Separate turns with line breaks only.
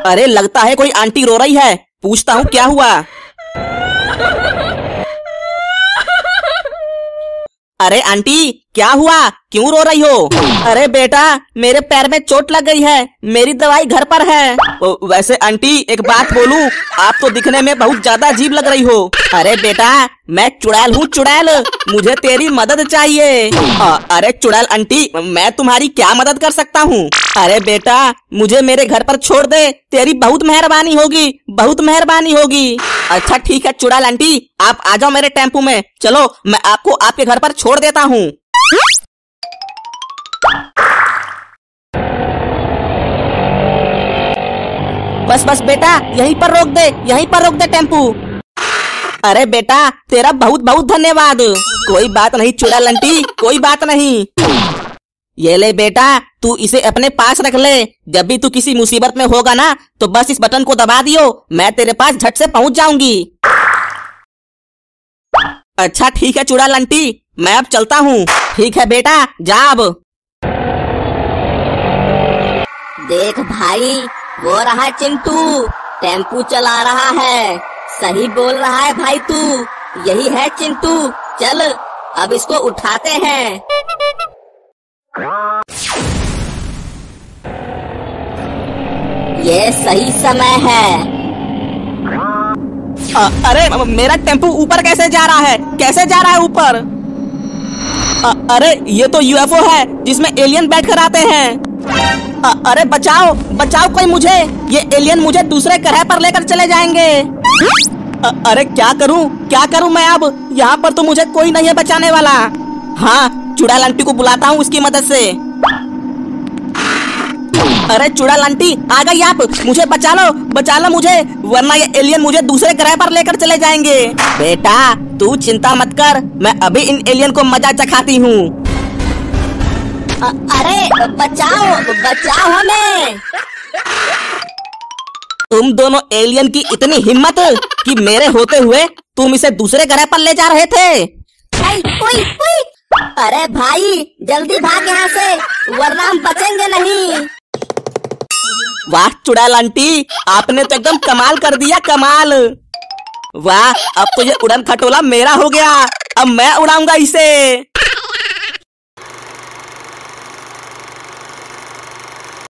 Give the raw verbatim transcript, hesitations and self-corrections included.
अरे लगता है कोई आंटी रो रही है, पूछता हूँ क्या हुआ। अरे आंटी क्या हुआ, क्यों रो रही हो? अरे बेटा मेरे पैर में चोट लग गई है, मेरी दवाई घर पर है। वैसे आंटी एक बात बोलूं, आप तो दिखने में बहुत ज्यादा अजीब लग रही हो। अरे बेटा मैं चुड़ैल हूँ, चुड़ैल, मुझे तेरी मदद चाहिए। आ, अरे चुड़ैल आंटी मैं तुम्हारी क्या मदद कर सकता हूँ? अरे बेटा मुझे मेरे घर पर छोड़ दे, तेरी बहुत मेहरबानी होगी, बहुत मेहरबानी होगी। अच्छा ठीक है चुड़ैल आंटी, आप आ जाओ मेरे टेम्पो में, चलो मैं आपको आपके घर पर छोड़ देता हूँ। बस बस बेटा यहीं पर रोक दे, यहीं पर रोक दे टेम्पू। अरे बेटा तेरा बहुत बहुत धन्यवाद। कोई बात नहीं चुड़ैल आंटी, कोई बात नहीं। ये ले बेटा तू इसे अपने पास रख ले, जब भी तू किसी मुसीबत में होगा ना तो बस इस बटन को दबा दियो, मैं तेरे पास झट से पहुंच जाऊंगी। अच्छा ठीक है चुड़ैल आंटी, मैं अब चलता हूँ। ठीक है बेटा जा अब।
देख भाई वो रहा चिंटू, टेम्पू चला रहा है, सही बोल रहा है भाई तू, यही है चिंटू। चल अब इसको उठाते हैं। ये सही समय है।
आ, अरे मेरा टेम्पू ऊपर कैसे जा रहा है, कैसे जा रहा है ऊपर? आ, अरे ये तो यूएफओ है जिसमें एलियन बैठ कर आते हैं। आ, अरे बचाओ बचाओ कोई मुझे, ये एलियन मुझे दूसरे ग्रह पर लेकर चले जाएंगे। आ, अरे क्या करूं क्या करूं मैं अब, यहाँ पर तो मुझे कोई नहीं है बचाने वाला। हाँ चुड़ैल आंटी को बुलाता हूँ इसकी मदद से। अरे चुड़ैल आंटी आ गई आप, मुझे बचा लो बचा लो मुझे, वरना ये एलियन मुझे दूसरे ग्रह पर लेकर चले जाएंगे। बेटा तू चिंता मत कर, मैं अभी इन एलियन को मजा चखाती हूँ।
अरे बचाओ बचाओ हमें।
तुम दोनों एलियन की इतनी हिम्मत कि मेरे होते हुए तुम इसे दूसरे ग्रह पर ले जा रहे थे।
आई, उई, उई। अरे भाई जल्दी भाग यहाँ से, वरना हम बचेंगे नहीं।
वाह चुड़ैल आंटी आपने तो एकदम कमाल कर दिया, कमाल। वाह अब तो ये उड़न खटोला मेरा हो गया, अब मैं उड़ाऊंगा इसे।